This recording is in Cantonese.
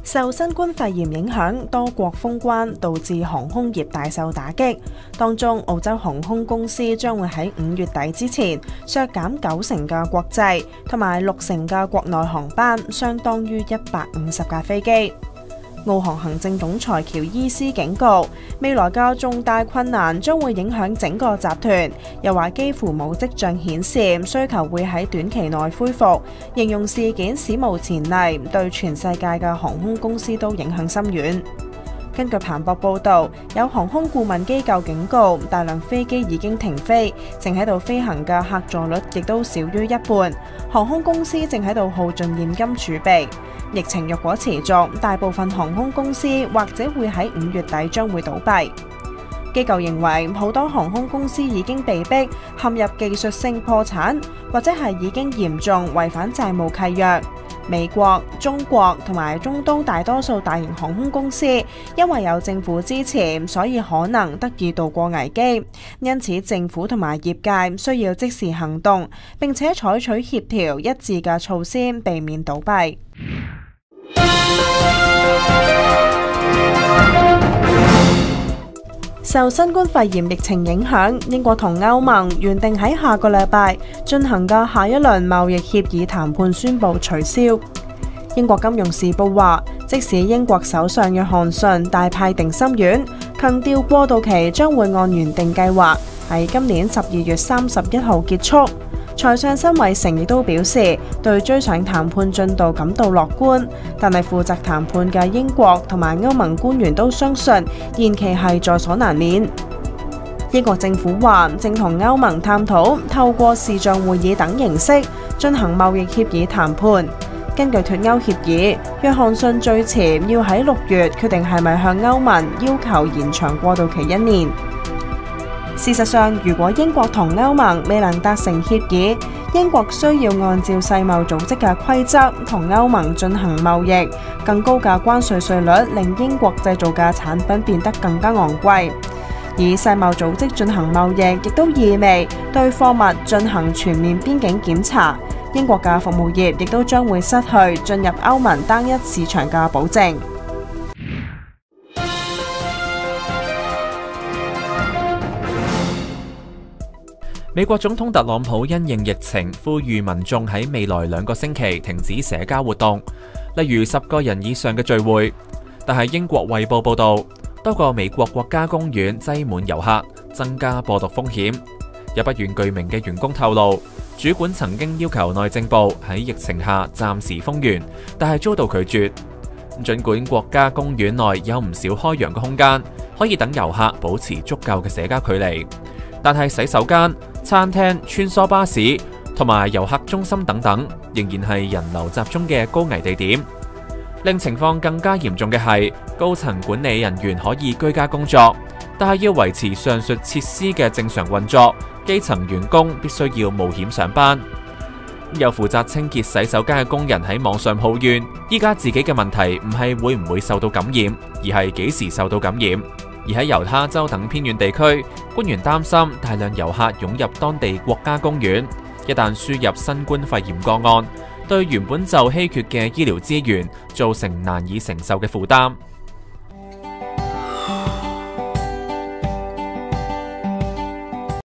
受新冠肺炎影響，多國封關，導致航空業大受打擊。當中，澳洲航空公司將會喺5月底之前削減90%嘅國際同埋60%嘅國內航班，相當於150架飛機。澳航行政總裁喬伊斯警告，未來嘅重大困難將會影響整個集團，又話幾乎冇跡象顯示需求會喺短期內恢復，形容事件史無前例，對全世界嘅航空公司都影響深遠。根據彭博報導，有航空顧問機構警告，大量飛機已經停飛，正喺度飛行嘅客座率亦都少於一半，航空公司正喺度耗盡現金儲備。疫情若果持續，大部分航空公司或者會喺5月底將會倒閉。機構認為，好多航空公司已經被迫陷入技術性破產，或者係已經嚴重違反債務契約。美國、中國同埋中東大多數大型航空公司因為有政府支持，所以可能得以渡過危機。因此，政府同埋業界需要即時行動，並且採取協調一致嘅措施，避免倒閉。受新冠肺炎疫情影響，英國同歐盟原定喺下個禮拜進行嘅下一輪貿易協議談判宣布取消。英國金融時報話，即使英國首相約翰遜大派定心丸，強調過渡期將會按原定計劃喺今年12月31號結束。財相辛偉誠亦都表示，對追上談判進度感到樂觀，但係負責談判嘅英國同埋歐盟官員都相信延期係在所難免。英國政府話正同歐盟探討透過視像會議等形式進行貿易協議談判。根據脫歐協議，約翰遜最遲要喺6月決定係咪向歐盟要求延長過渡期1年。事實上，如果英國同歐盟未能達成協議，英國需要按照世貿組織嘅規則同歐盟進行貿易。更高嘅關稅稅率令英國製造嘅產品變得更加昂貴。以世貿組織進行貿易，亦都意味對貨物進行全面邊境檢查。英國嘅服務業亦都將會失去進入歐盟單一市場嘅保證。 美國總統特朗普因應疫情，呼籲民眾喺未來2個星期停止社交活動，例如10個人以上嘅聚會。但係英國衛報報道，多個美國國家公園擠滿遊客，增加播毒風險。有不願具名嘅員工透露，主管曾經要求內政部喺疫情下暫時封園，但係遭到拒絕。儘管國家公園內有唔少開揚嘅空間，可以等遊客保持足夠嘅社交距離，但係洗手間、餐廳、穿梭巴士同埋遊客中心等等，仍然係人流集中嘅高危地點。令情況更加嚴重嘅係，高層管理人員可以居家工作，但係要維持上述設施嘅正常運作，基層員工必須要冒險上班。有負責清潔洗手間嘅工人喺網上抱怨，依家自己嘅問題唔係會唔會受到感染，而係幾時受到感染。而喺猶他州等偏遠地區，官員擔心大量遊客湧入當地國家公園，一旦輸入新冠肺炎個案，對原本就稀缺嘅醫療資源造成難以承受嘅負擔。